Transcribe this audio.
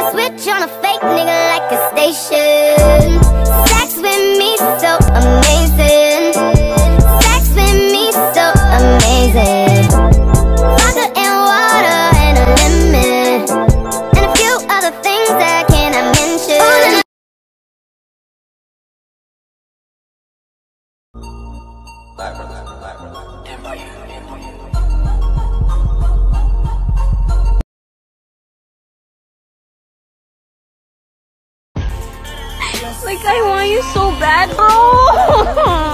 Switch on a fake nigga like a station. Sex with me so amazing. Sex with me so amazing. Vodka and water and a lemon, and a few other things that I cannot mention. Like, I want you so bad, bro.